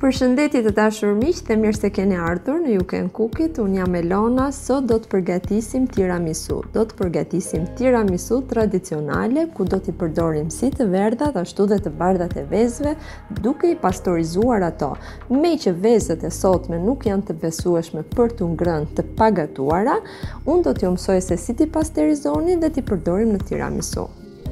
Përshëndetje të dashur miq, dhe mirë se keni ardhur në You Can Cook It. Unë jam Elona, sot do të përgatisim tiramisu. Do të përgatisim tiramisu tradicionale, ku do t'i përdorim si të verdhat, ashtu dhe të bardhat e vezëve, duke i pastorizuar ato. Me që vezët e sotme nuk janë të besueshme për t'u ngrënë të pagatuara, unë do t'ju mësoj se si t'i pasterizoni dhe t'i përdorim në tiramisu.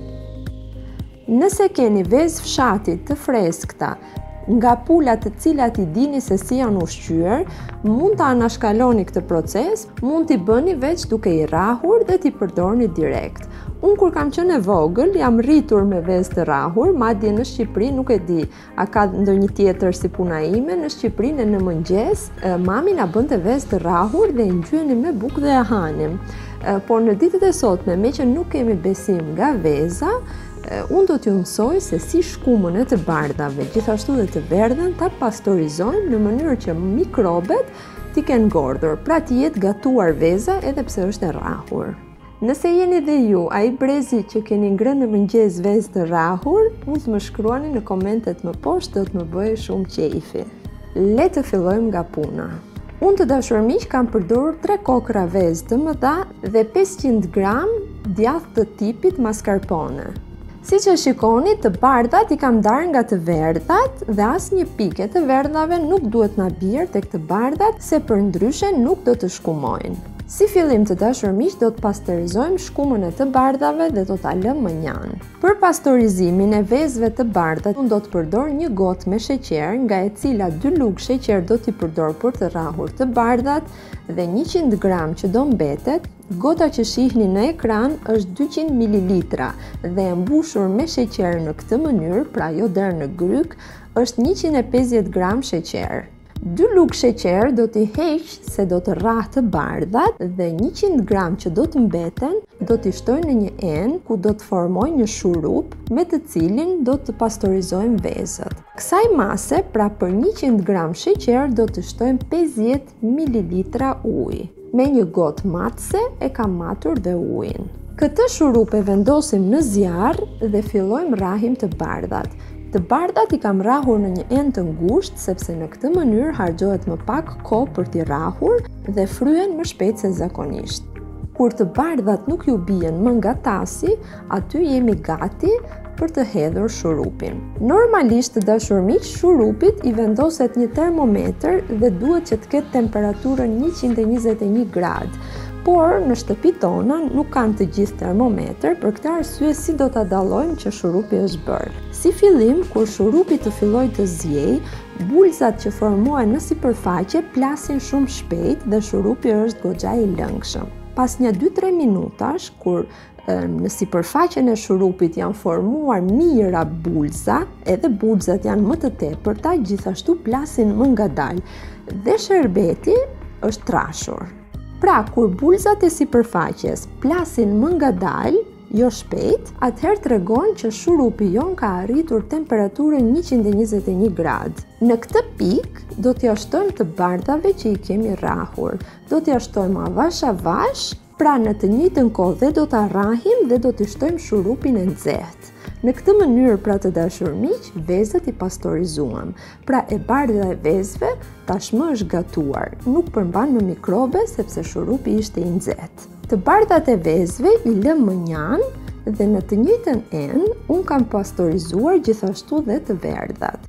Nëse keni vezë fshati të freskëta, nga pulat të cilat i dini se si janë ushqyer, mund të anashkaloni këtë proces, mund t'i bëni veç duke i rrahur dhe t'i përdorni direkt. Unë kur kam qenë e vogël, jam rritur me vezë të rrahur, madje në Shqipëri, nuk e di, a ka ndonjë tjetër si puna ime, në Shqipërinë në mëngjes, mami na bënte vezë të rrahur dhe i ngjyenim me bukë dhe e hanim. Por në ditët e sotme, me që nuk kemi besim nga veza, unë do t'ju mësoj se si shkumën e të bardhave, gjithashtu dhe të verdhen, ta pastorizojmë në mënyrë që mikrobet t'i kenë ngordhur, pra t'i jetë gatuar veza edhe pse është e rrahur. Nëse jeni dhe ju ai brezi që keni ngrënë në mëngjes vezë të rrahur, mund të më shkruani në komentet më poshtë, do të më bëjë shumë qejfi. Le të fillojmë nga puna. Unë të dashur miq kam përdorur 3 kokra vezë të mëdha dhe 500 gram djath të tipit mascarpone. Si që shikoni, të bardhat i kam darë nga të verdhat dhe asnjë pike të verdhave nuk duhet na bjerë tek të bardhat, se përndryshe nuk do të shkumojnë. Si fillim të dashur miq, do të pasterizojmë shkumën e të bardhave dhe do ta lëmë më njanë. Për pastorizimin e vezëve të bardha, unë do të përdor 1 gotë me sheqer, nga e cila 2 lugë sheqer do t'i përdor për të rrahur të bardhat dhe 100 gram që do mbetet. Gota që shihni në ekran është 200 ml dhe e mbushur me sheqer në këtë mënyrë, pra jo deri në gryk, është 150 gram sheqer. 2 lugë sheqer do t'i heq se do të rrah të bardhat dhe 100 gram që do të mbeten do t'i shtoj në një enë ku do të formoj një shurup me të cilin do të pastorizojmë vezët. Kësaj mase, pra për 100 gram sheqer do të shtojmë 50 ml ujë. Me 1 gotë matëse e kam matur dhe ujin. Këtë shurup e vendosim në zjarr dhe fillojmë rrahim të bardhat. Të bardhat i kam rrahur në një enë të ngushtë, sepse në këtë mënyrë harxhohet më pak kohë për t'i rrahur dhe fryen më shpejt se zakonisht. Kur të bardhat nuk ju bien më nga tasi, aty jemi gati për të hedhur shurupin. Normalisht të dashur miq, shurupit i vendoset një termometër dhe duhet që të ketë temperaturën 121 gradë. Por në shtëpi tona nuk kanë të gjithë termometër, për këtë arsye si do ta dallojmë që shurupi është bërë. Si fillim, kur shurupi të fillojë të zjej, bulzat që formohen në sipërfaqe plasin shumë shpejt dhe shurupi është goxha i lëngshëm. Pas një 2-3 minutash, kur në sipërfaqen e shurupit janë formuar mijëra bulza, edhe bulzat janë më të tepërta, gjithashtu plasin më ngadalë dhe sherbeti është trashur. Pra, kur bulzat e sipërfaqes plasin më ngadalë, jo shpejt, atëherë tregon që shurupi jon ka arritur temperaturën 121 gradë. Në këtë pikë do t'ia shtojmë të bardhave që i kemi rrahur. Do t'ia shtojmë avash avash, pra në të njëjtën kohë dhe do ta rrahim dhe do t'i shtojmë shurupin e nxehtë. Në këtë mënyrë, pra të dashur miq, vezët i pastorizuam. Pra e bardha e vezëve tashmë është gatuar, nuk përmban më mikrobe sepse shurupi ishte i nxehtë. Të bardhat e vezëve i lëm më njanë dhe në të njëjtën enë unë kam pastorizuar gjithashtu dhe të verdhat.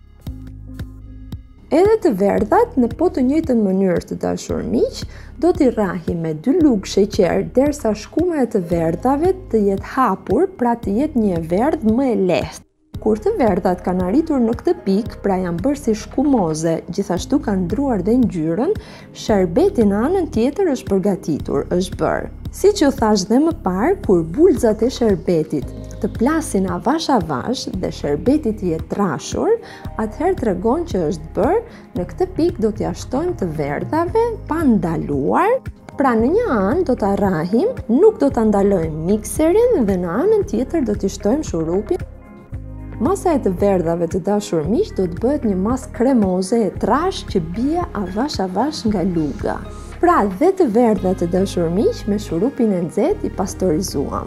Edhe të verdhat në po të njëjtën mënyrë të dashur miq, do t'i rrahim me 2 lugë sheqer derisa shkuma e të verdhave të jetë hapur, pra të jetë një verdhë më e lehtë. Kur të verdhat kanë arritur në këtë pikë, pra janë bërë si shkumoze, gjithashtu kanë ndruar dhe ngjyrën, sherbeti në anën tjetër është përgatitur, është bërë. Siç ju thash dhe më parë, kur bulzat e sherbetit të plasin avash avash dhe sherbeti të jetë trashur, atëherë tregon që është bërë. Në këtë pikë do t'ia shtojmë të verdhave pa ndaluar. Pra në një anë do ta rrahim, nuk do ta ndalojmë mikserin dhe në anën tjetër do t'i shtojmë shurupin. Masa e të verdhave të dashur miq do të bëhet një masë kremoze e trashë që bie avash avash nga luga. Pra dhe të verdhat të dashur miq me shurupin e nxehtë i pastorizuam.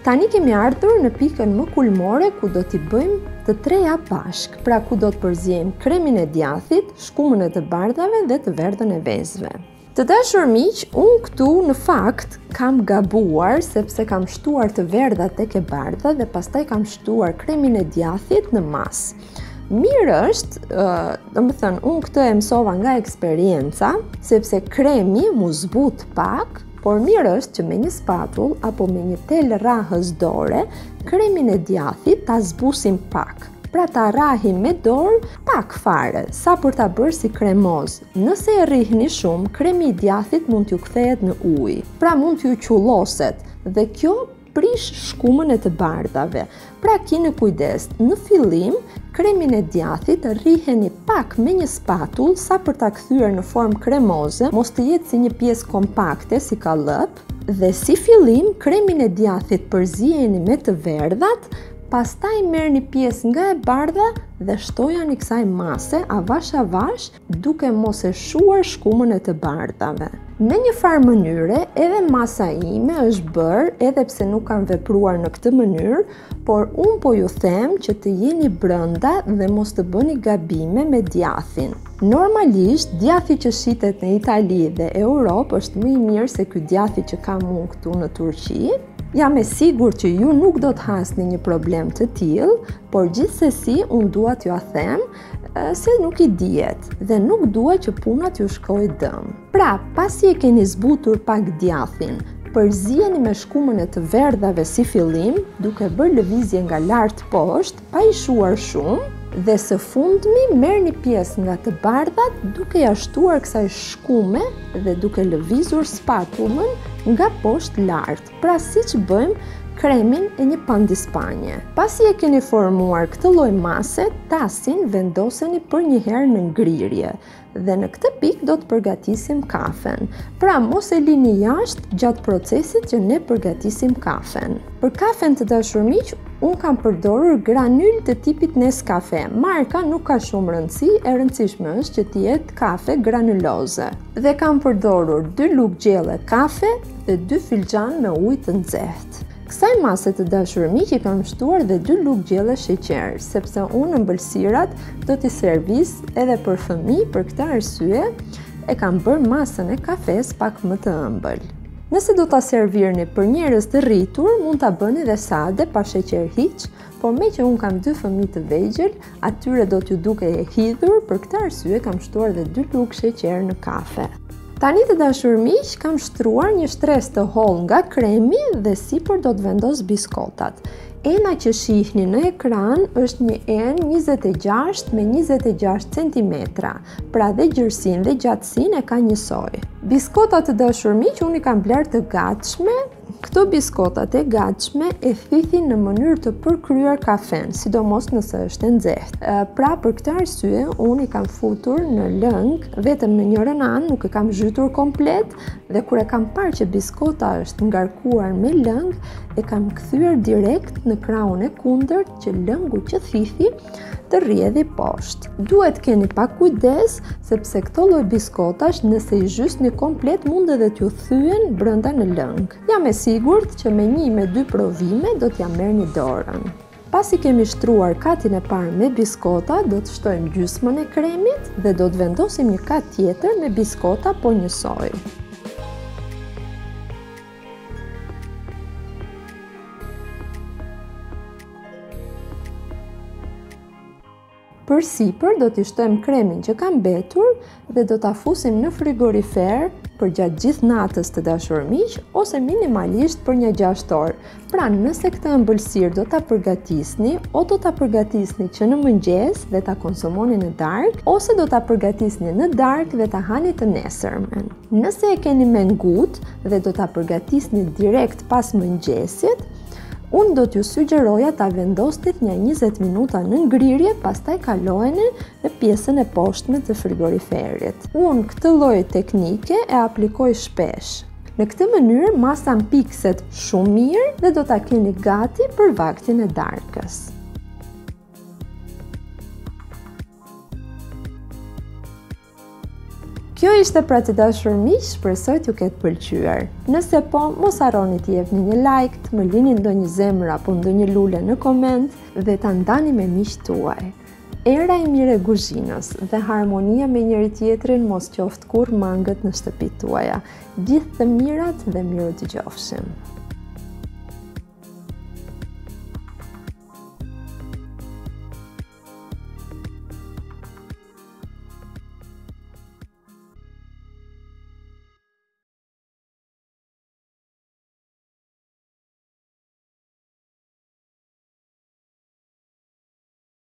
Tani kemi ardhur në pikën më kulmore ku do t'i bëjmë të treja bashk, pra ku do të përziejmë kremin e djathit, shkumën e të bardhave dhe të verdhën e vezëve. Të dashur miq, unë këtu në fakt kam gabuar sepse kam shtuar të verdhat tek e bardha dhe pastaj kam shtuar kremin e djathit në mas. Mirë është, domethënë, unë këtë e mësova nga eksperienca, sepse kremi mu zbut pak, por mirë është që me një spatull apo me një tel rrahës dore, kremin e djathit ta zbusim pak. Pra ta rrahim me dorë pak fare, sa për ta bërë si kremoz. Nëse e rrihni shumë, kremi i djathit mund t'ju kthehet në ujë. Pra mund t'ju qulloset dhe kjo prish shkumën e të bardhave. Pra keni kujdes, në fillim kremin e djathit rriheni pak me një spatull sa për ta kthyer në formë kremoze, mos të jetë si një pjesë kompakte si kallëp, dhe si fillim kremin e djathit përzijeni me të verdhat, pastaj merrni pjesë nga e bardha dhe shtojani kësaj mase avash duke mos e shuar shkumën e të bardhave. Në një farë mënyre, edhe masa ime është bërë, edhe pse nuk kam vepruar në këtë mënyrë, por unë po ju them që të jeni brënda dhe mos të bëni gabime me djathin. Normalisht, djathi që shitet në Itali dhe Europë është më i mirë se ky djathi që kam unë këtu në Turqi. Jam e sigurt që ju nuk do të hasni një problem të tillë, por gjithsesi unë dua t'ju a them se nuk i dihet dhe nuk dua që puna t'ju shkojë dëm. Pra, pasi e keni zbutur pak djathin, përzijeni me shkumën e të verdhave si fillim, duke bërë lëvizje nga lart poshtë, pa i shuar shumë, dhe së fundmi merrni pjesë nga të bardhat duke ja shtuar kësaj shkume dhe duke lëvizur spatullën nga poshtë lart, pra siç bëjmë kremin e një pandispanje. Pasi e keni formuar këtë lloj mase, tasin vendoseni për një herë në ngrirje dhe në këtë pikë do të përgatisim kafen. Pra mos e lini jashtë gjatë procesit që ne përgatisim kafen. Për kafen të dashur miq, unë kam përdorur granull të tipit Nescafe. Marka nuk ka shumë rëndësi, e rëndësishme është që të jetë kafe granuloze. Dhe kam përdorur 2 lugë gjelle kafe dhe 2 filxhan me ujë të nxehtë. Kësaj mase të dashur miq i kam shtuar dhe 2 lugë gjelle sheqer, sepse unë ëmbëlsirat do t'i servis edhe për fëmijë, për këtë arsye e kam bërë masën e kafes pak më të ëmbël. Nëse do ta servirni për njerëz të rritur, mund ta bëni dhe sade pa sheqer hiç, por me që unë kam 2 fëmijë të vegjël, atyre do t'ju duke e hidhur, për këtë arsye kam shtuar dhe 2 lugë sheqer në kafe. Tani të dashur miq, kam shtruar një shtresë të hollë nga kremi dhe sipër do të vendos biskotat. Ena që shihni në ekran është një enë 26 me 26 cm, pra dhe gjërsinë dhe gjatësinë e ka njësoj. Biskotat të dashur miq, unë i kam bler të gatshme. Këto biskotat e gatshme e thithin në mënyrë të përkryer kafen, sidomos nëse është e nxehtë. Pra për këtë arsye unë i kam futur në lëng, vetëm në njërin anë, nuk e kam zhytur komplet, dhe kur e kam parë që biskota është ngarkuar me lëng, e kam kthyer direkt në krahun e kundërt që lëngu që thithi të rrjedhi poshtë. Duhet keni pak kujdes sepse këto lloj biskotash nëse i zhysni komplet mund edhe t'ju thyen brenda në lëng. Jam e sigurt që me 1 me 2 provime do t'ja merrni dorën. Pasi kemi shtruar katin e parë me biskota, do të shtojmë gjysmën e kremit dhe do të vendosim një kat tjetër me biskota po njësoj. Për sipër do t'i shtojmë kremin që ka mbetur dhe do ta fusim në frigorifer për gjatë gjithë natës të dashur miq, ose minimalisht për një 6 orë. Pra nëse këtë ëmbëlsirë do ta përgatisni, o do ta përgatisni që në mëngjes dhe ta konsumoni në darkë, ose do ta përgatisni në darkë dhe ta hani të nesërmen. Nëse e keni me ngutë dhe do ta përgatisni direkt pas mëngjesit, unë do t'ju sugjeroja ta vendosnit një 20 minuta në ngrirje, pastaj kalojeni në pjesën e poshtme të frigoriferit. Unë këtë lloj teknike e aplikoj shpesh. Në këtë mënyrë masa mpikset shumë mirë dhe do ta keni gati për vaktin e darkës. Kjo ishte pra të dashur miq, shpresoj t'ju ketë pëlqyer. Nëse po, mos harroni t'i jepni një like, të më lini ndonjë zemër apo ndonjë lule në koment dhe ta ndani me miqtë tuaj. Era e mirë e kuzhinës dhe harmonia me njëri tjetrin mos qoftë kurrë mangët në shtëpitë tuaja. Gjithë të mirat dhe mirë t'gjofshim.